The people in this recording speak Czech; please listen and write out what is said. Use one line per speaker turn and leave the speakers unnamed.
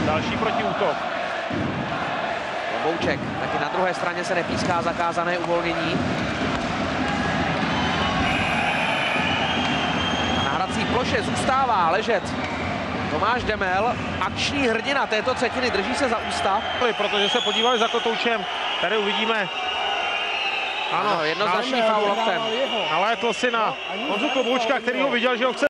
Další protiútok.
Bouček, taky na druhé straně se nepíská zakázané uvolnění. A na hrací ploše zůstává ležet Tomáš Demel, akční hrdina této třetiny, drží se za ústa.
Protože se podívali za kotoučem, tady uvidíme.
Ano, jednoznačný faul loktem.
Nalétl si na Honzu Kloboučka, který ho viděl, že ho chce